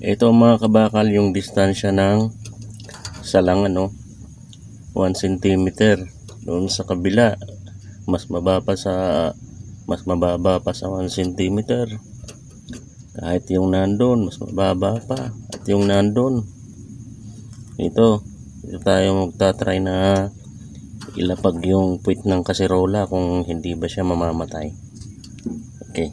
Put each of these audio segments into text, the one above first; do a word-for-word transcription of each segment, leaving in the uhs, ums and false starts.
Ito mga kabakal yung distansya ng salangan, no? one centimeter. Doon sa kabila mas mababa sa mas mababa pa sa one centimeter. Kahit yung nandun mas mababa pa. At yung nandun ito, ito tayo magta-try na ilapag yung puwit ng kaserola kung hindi ba siya mamamatay. Okay.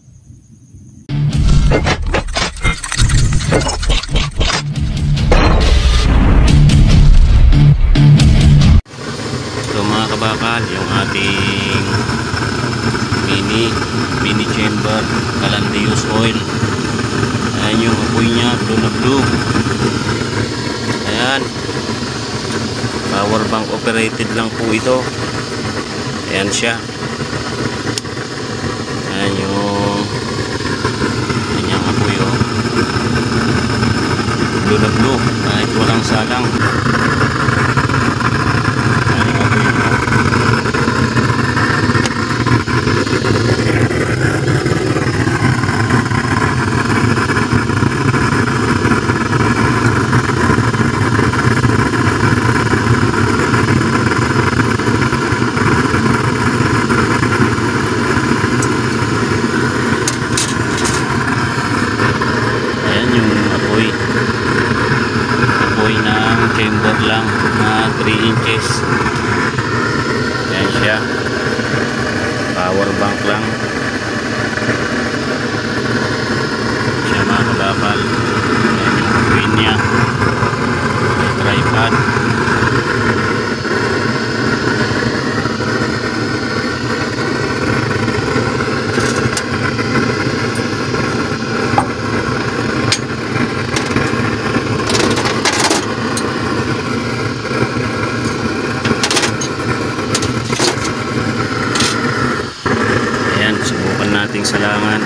So mga kabakal, yung ating mini mini chamber Calandius oil. Ayan yung apoy niya, blue na blue. Ayan, power bank operated lang po ito. Ayan siya. Ayan yung kanyang apoy, oh. Blue na blue, kahit walang salang. Ayan yung apoy niya. Apoy ng chamber lang na three inches. Yan siya, power bank lang siya mga kabakal. Yan yung apoy niya, tripod. Subukan nating salangan.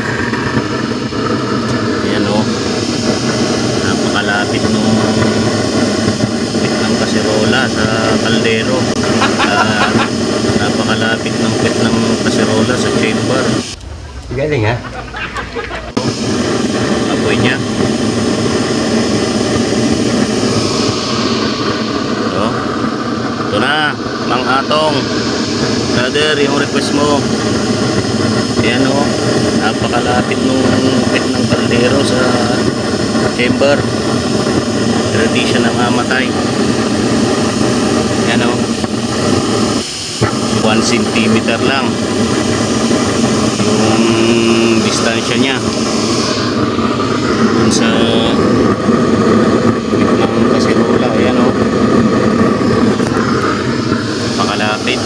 Ayan, o, napakalapit nung pit ng kaserola sa kaldero. uh, napakalapit ng pit ng kaserola sa chamber. Galing, ha? Apoy niya. Ito, ito na, Mang Atong brother, yung request mo. Ayan, o, napakalapit nung pit ng kaldero sa chamber. Pero di siya namamatay. Ayan, o, one centimeter lang yung distansya niya dun sa pit ng kaserola. Ayan, o, napakalapit.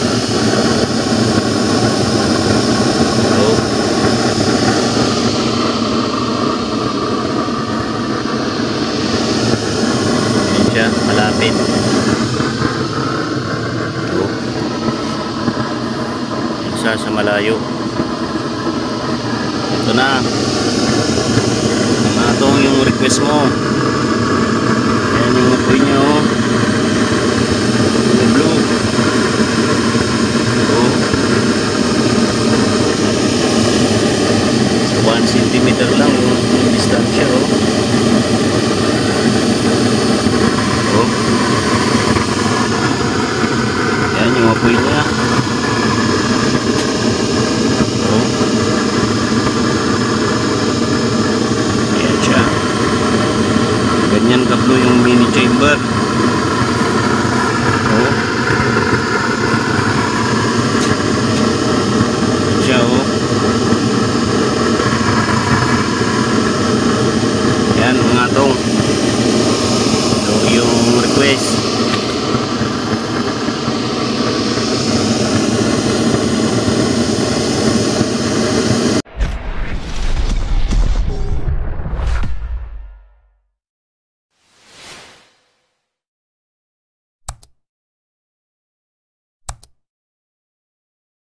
Malapit. Ito. Isa sa malayo. Ito na. Mga itong yung request mo. Ayan yung apoy nyo. Blue. Ito. So one centimeter lang yung distansya, oh. Yan yung apoy niya. Oh. Ayan siya. Ganyan kablo yung mini chamber. Oh. Ayan siya, oh. Yan mga tong. Ito yung request.